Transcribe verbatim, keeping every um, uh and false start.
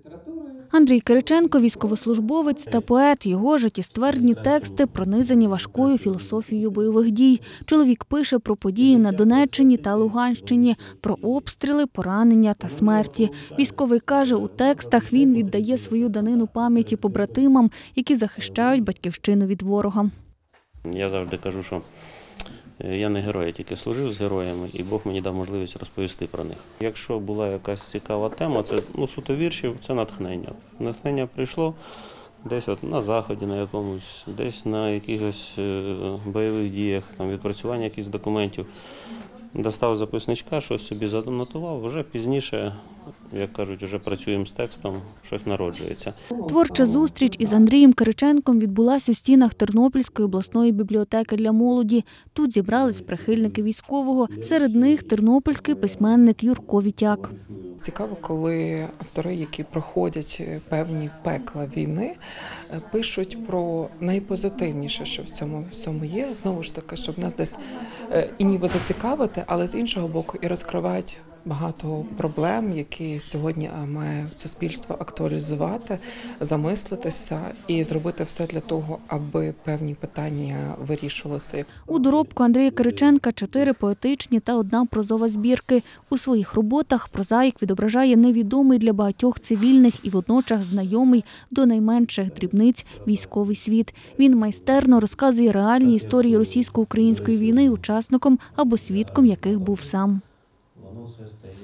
Андрій Кириченко – військовослужбовець та поет. Його життєствердні тексти пронизані важкою філософією бойових дій. Чоловік пише про події на Донеччині та Луганщині, про обстріли, поранення та смерті. Військовий каже, у текстах він віддає свою данину пам'яті побратимам, які захищають батьківщину від ворога. Я завжди кажу, що я не герой, я тільки служив з героями, і Бог мені дав можливість розповісти про них. Якщо була якась цікава тема, це ну, суто віршів, це натхнення. Натхнення прийшло десь от на заході на якомусь, десь на якихось бойових діях, там, відпрацювання якихось документів. Достав записничка, щось собі занотував, вже пізніше, як кажуть, вже працюємо з текстом, щось народжується. Творча зустріч із Андрієм Кириченком відбулася у стінах Тернопільської обласної бібліотеки для молоді. Тут зібрались прихильники військового, серед них тернопільський письменник Юрко Вітяк. Цікаво, коли автори, які проходять певні пекла війни, пишуть про найпозитивніше, що в цьому всьому є. Знову ж таки, щоб нас десь і ніби зацікавити, але з іншого боку і розкривають багато проблем, які сьогодні має суспільство актуалізувати, замислитися і зробити все для того, аби певні питання вирішувалися. У доробку Андрія Кириченка чотири поетичні та одна прозова збірки. У своїх роботах прозаїк відображає невідомий для багатьох цивільних і водночас знайомий до найменших дрібниць військовий світ. Він майстерно розказує реальні історії російсько-української війни учасником або свідком яких був сам.